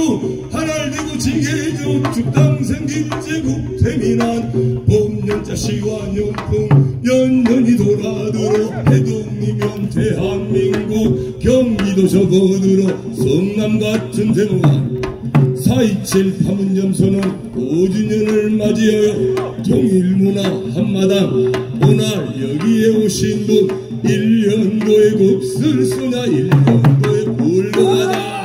주 하나를 대고 지게죠 죽당 생긴 제국 태민한 봄연자 시완용풍 연년이 돌아들어 해동이면 대한민국 경기도 접어들어 성남 같은 대로가 4.27 파문점선언 5주년을 맞이하여 통일문화 한마당 오늘 여기에 오신 분 1년도의 곱슬 쏘냐 1년도의 굴러가자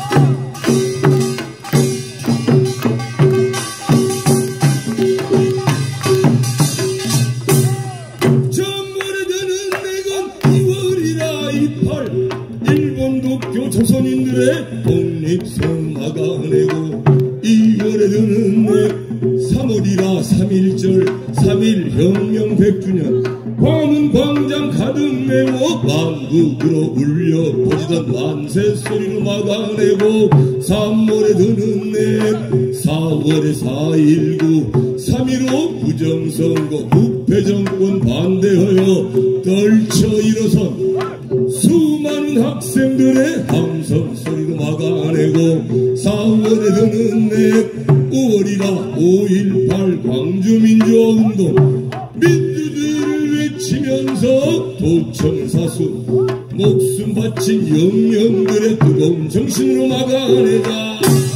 전모레되는 내건 2월이라 28 일본 도쿄 조선인들의 독립성 막아내고 2월에 드는 내 3월이라 3.1절 3.1 혁명 100주년 광화문 광장 가득 메워 만국으로 울려 퍼지던 만세 소리로 막아내고 3월에 드는 내 4월에 4.19 3.15 부정선거 부패정권 반대하여 떨쳐 일어선 수많은 학생들의 함성 소리로 막아내고 4월에 드는 내 5월이라 5.18 광주민주화운동 민주주의를 외치면서 도청 사수 목숨 바친 영령들의 뜨거운 정신으로 막아내자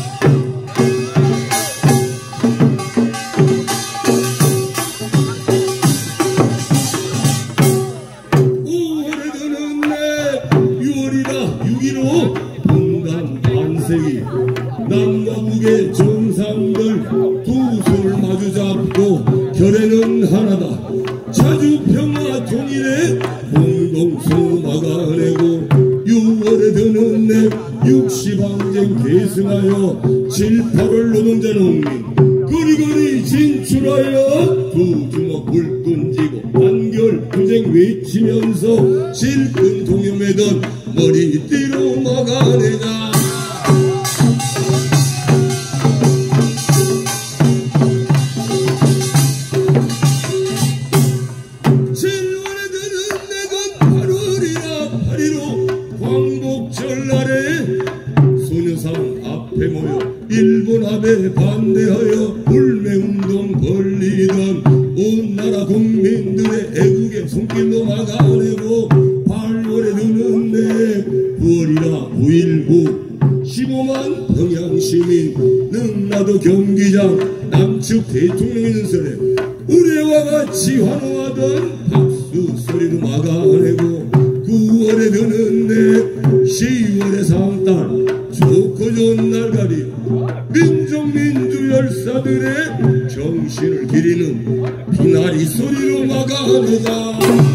5월에 드는 내 6월이라 6.15 분단 반세기 남과 북의 정상들 두 손을 마주 잡고 결의는 하나다 자주평화 통일의 공동수 막아내고 6월에 드는 내 60항쟁 계승하여 7, 8월 노동자 농민 거리거리 진출하여 두 주먹 불끈 쥐고 단결 투쟁 외치면서 질끈 동요매던 머리띠로 막아내자 7월에 드는 내건 8월이라 8.15 광복절날에 소녀상 앞에 모여 일본 합에 반대하여 불매운동 벌리던 온 나라 국민들의 애국의 손길로 막아내고 8월에 드는 내 9월이라 9.19 15만 평양시민 능라도 경기장 남측 대통령의 눈설에 우리와 같이 환호하던 박수 소리로 막아내고 9월에 드는 내 10월의 상달 좋고 좋은 날가리 민족민주 열사들의 정신을 기리는 비나리 소리로 막아내자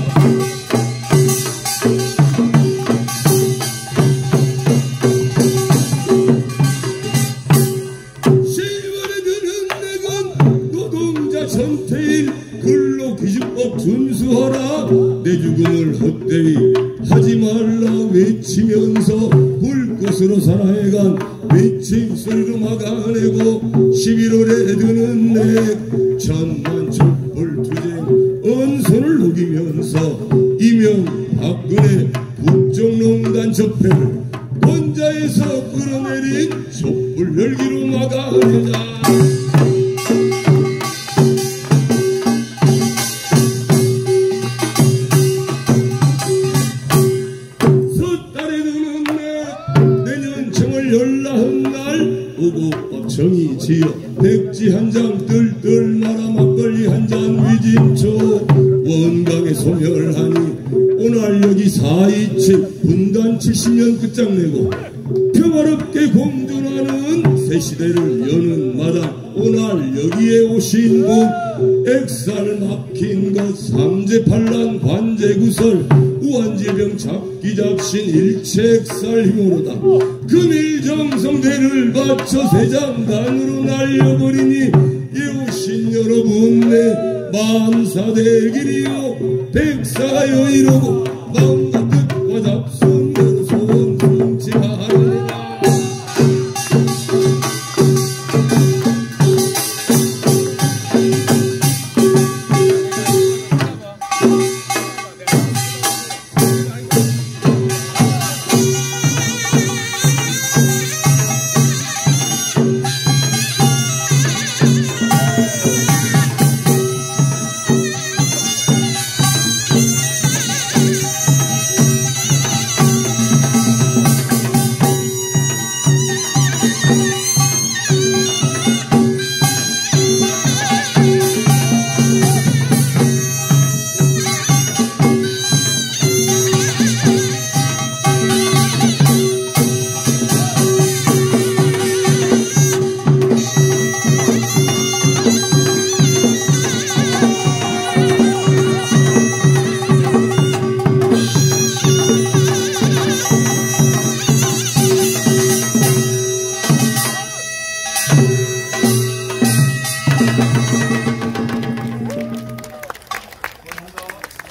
10월에 드는 내건 노동자 전태일 근로기준법 준수하라 내 죽음을 헛되이 하지 말라 외치면서 불꽃으로 살아해간 외침 소리로 막아내고 11월에 드는 내 천만 촛불 투쟁 언선을 녹이면서 이명 박근혜 국정농단 적폐를 권자에서 끌어내린 촛불 열기로 막아내자 정이 지어 백지 한 장 뜰뜰 말아 막걸리 한 잔 위진초 원강에 소멸하니 오늘 여기 4.27 분단 70년 끝장내고 평화롭게 공존하는 새 시대를 여는 마당 오늘 여기에 오신 분 액살 막힌 것 삼재팔란 관제구설 우한질병 잡기잡신 일체액살 힘으로다 금일정성대를 바쳐 세장단으로 날려버리니 이 오신 여러분 내 만사대길이요 백사여 이러고 마음과 뜻과 잡순대로 소원 성취하리라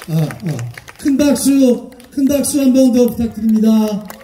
큰 박수 한 번 더 부탁드립니다.